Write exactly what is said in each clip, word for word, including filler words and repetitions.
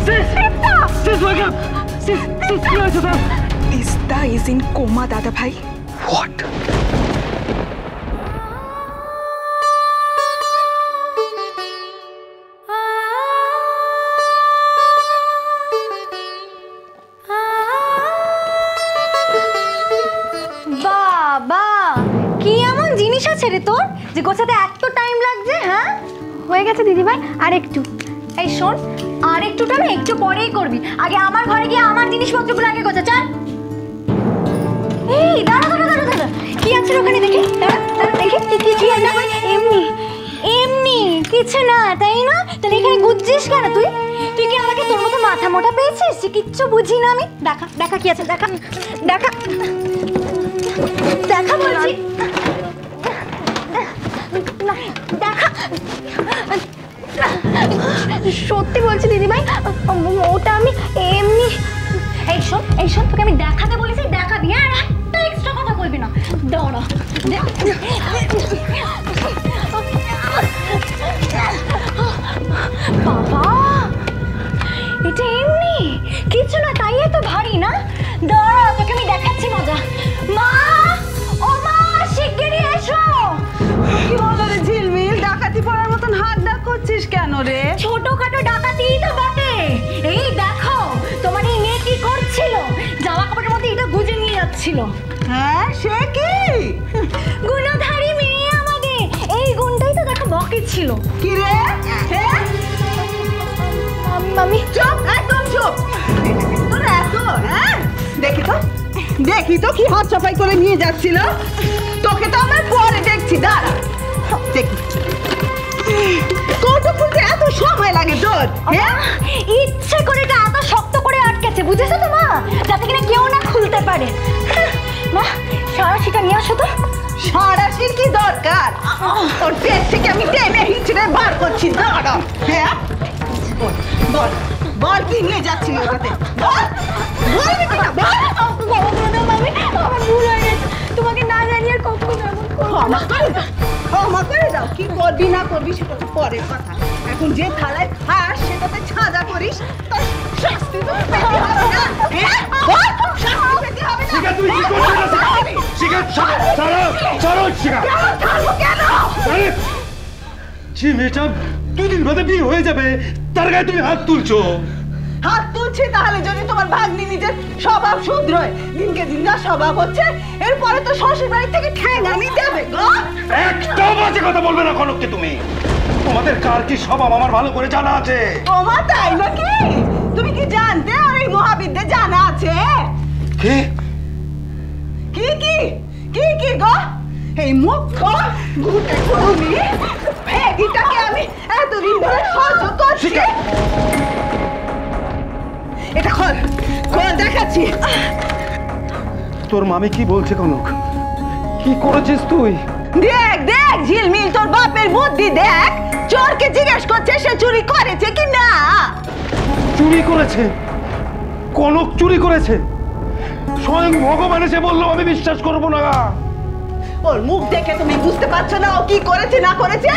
Sis, wake up! Sis, sis, কি হয়েছে তোর? তিস্তা is in coma, দাদা ভাই। What? বাবা, কি এমন জিনিস আছে রে তোর যে গোছাতে এত টাইম লাগছে? হ্যাঁ, হয়ে গেছে দিদিভাই, আর একটু। এই শোন, আর একটুটা না একটু পরেই করবি, আগে আমার ঘরে গিয়ে আমার জিনিসপত্রগুলো আগে গোছা। চল। এই দাঁড়া দাঁড়া দাঁড়া দাঁড়া, কি আছে ওখানে দেখি? দাঁড়া দাঁড়া দেখি কি কি কি আছে। এমনি এমনি কিছু না, তাই না? তাহলে এখানে গুজছিস কেন তুই? তুই কি আমাকে তোর মতো মাথা মোটা পেয়েছিস যে কিচ্ছু বুঝি না আমি? দেখা দেখা কি আছে, দেখা দেখা দেখা বলছি, দেখা। সত্যি বলছি দিদিভাই, ওটা আমি এমনি। এই শোন এই শোন, তোকে আমি দেখাতে বলেছি, দেখাবি। আর একটা এক্সট্রা কথা বলবি না। দাঁড়া, বাবা এটা এমনি কিছু না, তাই এত ভারী না। দাঁড়া, তোকে আমি দেখাচ্ছি মজা। মা, ও মা, শিগগিরই এসো। কি হলো রে ঝিলমিল? ডাকাতি পড়ার মতন হাত ডাক করছিস কেন রে? ছোটখাটো ডাকাতিই তো বটে। এই দেখো তোমার এই মেয়ে কি করছিল, জামা কাপড়ের মধ্যে এটা গুজে নিয়ে যাচ্ছিল। হ্যাঁ, সে কি গুণধারী মেয়ে আমাদের, এই গুণটাই তো দেখো বকে ছিল। কি রে? হ্যাঁ, আমি চুপ, একদম চুপ। তোর এত হ্যাঁ, দেখি তো দেখি তো কি হাত চাপাই করে নিয়ে যাচ্ছিল। তোকে তো আমার পরে দেখছি, দাঁড়া দেখি। কৌটো খুলতে এত সময় লাগে তোর? হ্যাঁ, ইচ্ছে করে এটা এত শক্ত করে আটকেছে, বুঝেছো তো মা, যাতে কিনা কেউ না খুলতে পারে। মা, সারাশিটা নিয়ে আসো তো। সারাশির কি দরকার? তোর পেট থেকে আমি টেনে হিঁচড়ে বার করছি, দাঁড়া। হ্যাঁ, বল বল কি নিয়ে যাচ্ছিল ওটাতে? বল, বলবি কিনা বল। মামি, আমার ভুল হয়ে গেছে, তোমাকে না জানিয়ে আর কখনো এমন করবো না। ক্ষমা করে দাও, ক্ষমা করে দাও। কি করবি না করবি সেটা তো পরের কথা। এখন যে থালায় খাস সেটাতে ছাজা করিস, তার শাস্তি তো পেতে হবে না? হ্যাঁ, বল, শাস্তি পেতে হবে না? শিখা, তুই কি করছিস? শিখা, ছাড়ো, ছাড়ো, শিখা। ছাড়বো কেন? আরে, যে মেয়েটা দুই দিন বাদে বিয়ে হয়ে যাবে, তার গায়ে তুমি হাত তুলছো। হাত তুলছি তাহলে যদি তোমার ভাগ্নি নিজের স্বভাব শুধরোয়। দিনকে দিন যা স্বভাব হচ্ছে, এরপরে তো শ্বশুর বাড়ি থেকে ঠ্যাঙানি দেবে গো। একটা বাজে কথা বলবে না কনককে তুমি। তোমাদের কার কি স্বভাব আমার ভালো করে জানা আছে। ওমা, তাই নাকি? তুমি কি জানতে আর এই মহাবিদ্যে জানা আছে? কি কি কি কি কি গো? এই মুখ গুটে করুনি এটাকে আমি এতদিন ধরে সহ্য করছি। এটা খোল, খোল, দেখাচ্ছি। তোর মামি কি বলছে কনক? কি করেছিস তুই? দেখ দেখ ঝিলমিল, তোর বাপের বুদ্ধি দেখ। চোরকে জিজ্ঞেস করছে সে চুরি করেছে কি না। চুরি করেছে? কনক চুরি করেছে? স্বয়ং ভগবান এসে বললো, আমি বিশ্বাস করবো না। ওর মুখ দেখে তুমি বুঝতে পারছো না ও কি করেছে না করেছে?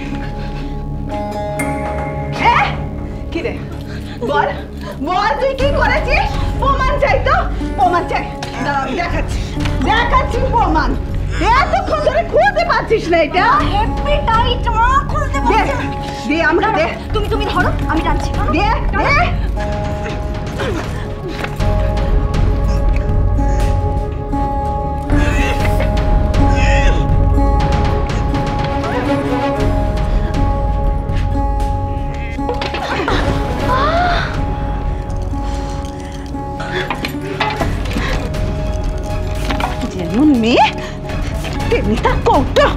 কি রে, বল বল, তুই কি করেছিস? প্রমাণ চাই তো, প্রমাণ চাই। দাঁড়া, আমি দেখাচ্ছি দেখাচ্ছি প্রমাণ। এতক্ষণ ধরে খুলতে পারছিস না এটা? হেপি টাইট মা, খুলতে পারছি না। দে, আমরা দে। তুমি তুমি ধরো, আমি টানছি। দে দে। যেমন মেয়ে তেমনি তার কৌটো।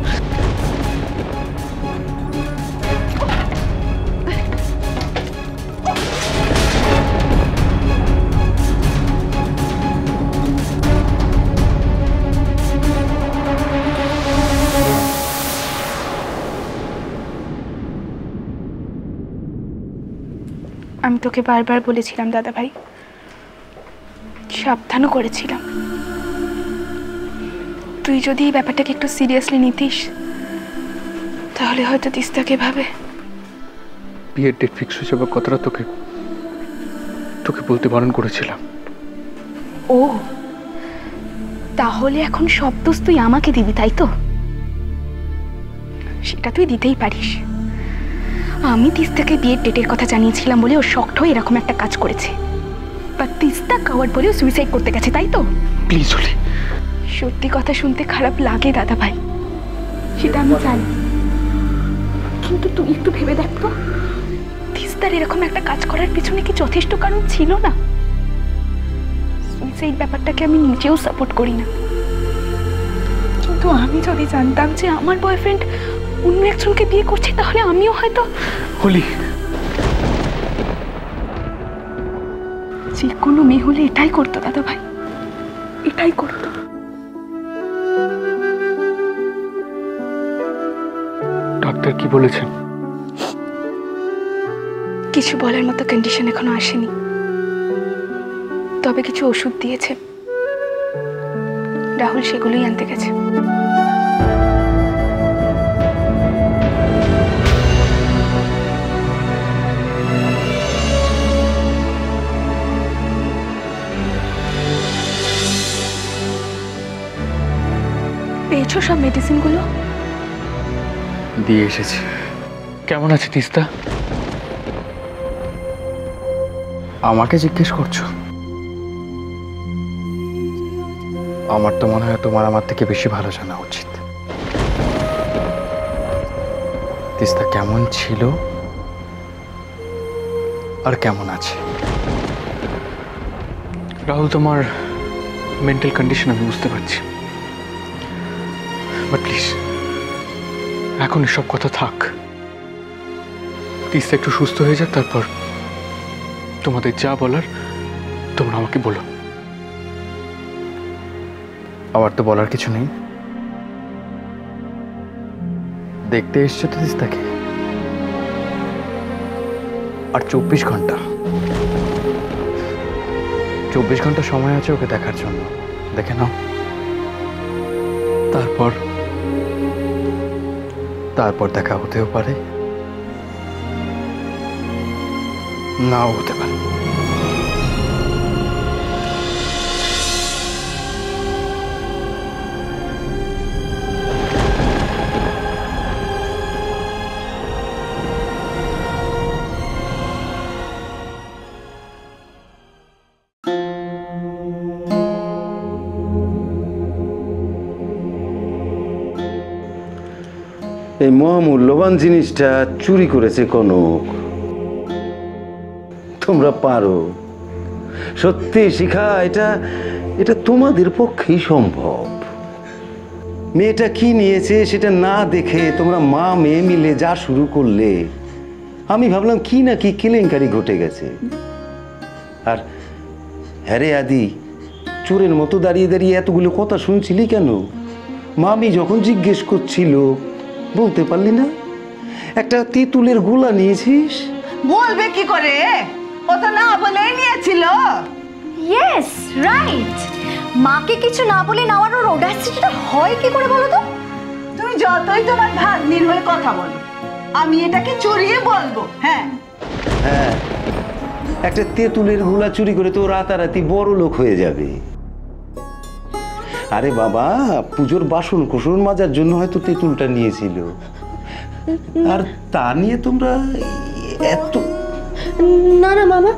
আমি তোকে বারবার বলেছিলাম দাদা ভাই, সাবধানও করেছিলাম। তুই যদি এই ব্যাপারটাকে একটু সিরিয়াসলি নিতিস তাহলে হয়তো তিস্তাকে ভাবে। বিয়ের ডেট ফিক্স হয়ে যাবে কথাটা তোকে তোকে বলতে বারণ করেছিলাম। ও তাহলে এখন সব দোষ তুই আমাকে দিবি, তাই তো? সেটা তুই দিতেই পারিস। আমি তিস্তাকে বিয়ের ডেটের কথা জানিয়েছিলাম বলে ও শক্ট হয়ে এরকম একটা কাজ করেছে, বা তিস্তা কাওয়ার্ড বলেও সুইসাইড করতে গেছে, তাই তো? প্লিজ হলি। সত্যি কথা শুনতে খারাপ লাগে দাদা ভাই, সেটা আমি জানি, কিন্তু তুই একটু ভেবে দেখ তো, তিস্তার এরকম একটা কাজ করার পিছনে কি যথেষ্ট কারণ ছিল না? সুইসাইড ব্যাপারটাকে আমি নিজেও সাপোর্ট করি না, কিন্তু আমি যদি জানতাম যে আমার বয়ফ্রেন্ড অন্য একজনকে বিয়ে করছে, তাহলে আমিও হয়তো হলি। যে কোনো মেয়ে হলে এটাই করতো দাদা ভাই, এটাই করতো। ডাক্তার কি বলেছেন? কিছু বলার মতো কন্ডিশন এখনো আসেনি, তবে কিছু ওষুধ দিয়েছে। রাহুল সেগুলোই আনতে গেছে। পেয়েছো সব মেডিসিনগুলো? দিয়ে এসেছি। কেমন আছে তিস্তা? আমাকে জিজ্ঞেস করছো? আমার তো মনে হয় তোমার আমার থেকে বেশি ভালো জানা উচিত তিস্তা কেমন ছিল আর কেমন আছে। রাহুল, তোমার মেন্টাল কন্ডিশন আমি বুঝতে পারছি, বাট প্লিজ এখন এসব কথা থাক। তিস্তা একটু সুস্থ হয়ে যাক, তারপর তোমাদের যা বলার তোমরা আমাকে বলো। আমার তো বলার কিছু নেই। দেখতে এসছো তো তিস্তাকে, আর চব্বিশ ঘন্টা চব্বিশ ঘন্টা সময় আছে ওকে দেখার জন্য। দেখে নাও, তারপর তারপর দেখা হতেও পারে, নাও হতে পারে। এই মহামূল্যবান জিনিসটা চুরি করেছে কনক। তোমরা পারো সত্যি শিখা, এটা এটা তোমাদের পক্ষেই সম্ভব। মেয়েটা কি নিয়েছে সেটা না দেখে তোমরা মা মেয়ে মিলে যা শুরু করলে, আমি ভাবলাম কি না কি কেলেঙ্কারি ঘটে গেছে। আর হ্যারে আদি, চোরের মতো দাঁড়িয়ে দাঁড়িয়ে এতগুলো কথা শুনছিলি কেন? মামি যখন জিজ্ঞেস করছিল বলতে পারলি না? একটা তেঁতুলের গোলা নিয়েছিস। বলবে কি করে? ও তো না বলেই নিয়েছিল। ইয়েস রাইট, মাকে কিছু না বলে নেওয়ার ওর অডাসিটিটা হয় কি করে বলো তো? তুমি যতই তোমার ভাগ্নির হয়ে কথা বলো, আমি এটাকে চুরিয়ে বলবো। হ্যাঁ হ্যাঁ, একটা তেঁতুলের গোলা চুরি করে তো রাতারাতি বড় লোক হয়ে যাবে। আরে বাবা, পুজোর বাসন কোসন মাজার জন্য হয়তো তেঁতুলটা নিয়েছিল, আর তা নিয়ে তোমরা এত। না না মামা,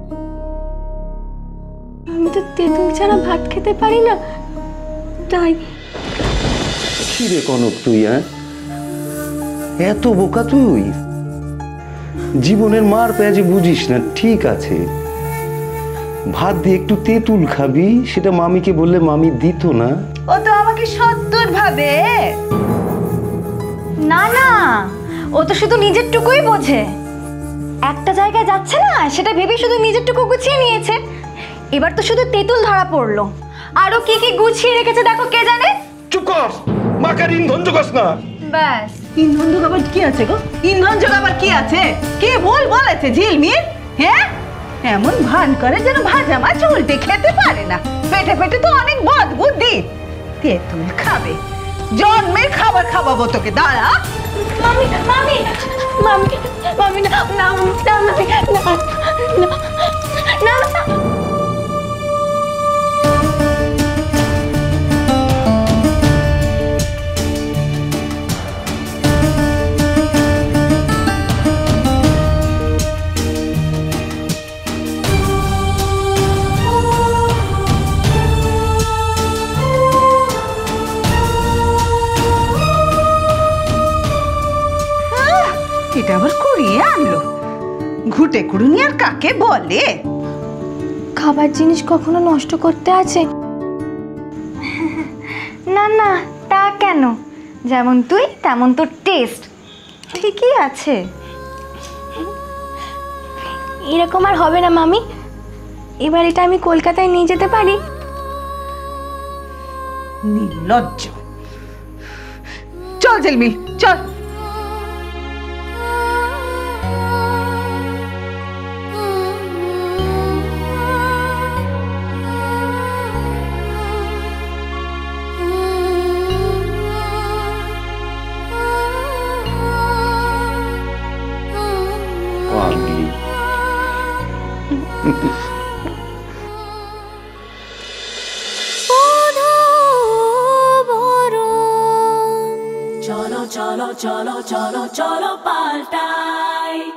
আমি তো তেঁতুল ছাড়া ভাত খেতে পারি না, তাই। কি রে কনক তুই, হ্যাঁ এত বোকা তুই? জীবনের মার পেঁয়াজি বুঝিস না, ঠিক আছে। ভাত দিয়ে একটু তেঁতুল খাবি, সেটা মামিকে বললে মামি দিত না? ও তো আমাকে সত্তর ভাবে। না না, ও তো শুধু নিজের টুকুই বোঝে। একটা জায়গায় যাচ্ছে না, সেটা ভেবে শুধু নিজের টুকু গুছিয়ে নিয়েছে। এবার তো শুধু তেঁতুল ধরা পড়লো, আরো কি কি গুছিয়ে রেখেছে দেখো, কে জানে। চুপ কর, মাকার ইন্ধন জোগাস না। ব্যাস, ইন্ধন জোগাবার কি আছে গো? ইন্ধন জোগাবার কি আছে? কে ভুল বলেছে ঝিলমিল? হ্যাঁ, এমন ভান করে যেন ভাজা মাছ উল্টে খেতে পারে না। পেটে পেটে তো অনেক বদ বুদ্ধি। তেঁতুল খাবে, জন্মের খাবার খাওয়াবো তোকে। দাঁড়া। মামি মামি মামি মামি না না না মামি না না এটা আবার কুড়িয়ে আনলো। ঘুটে কুড়ুনি আর কাকে বলে? খাবার জিনিস কখনো নষ্ট করতে আছে? না না, তা কেন? যেমন তুই তেমন তোর টেস্ট, ঠিকই আছে। এরকম আর হবে না মামি, এবার এটা আমি কলকাতায় নিয়ে যেতে পারি? নির্লজ্জ। চল ঝিলমিল চল। পাগলি। cholo cholo cholo cholo cholo paltai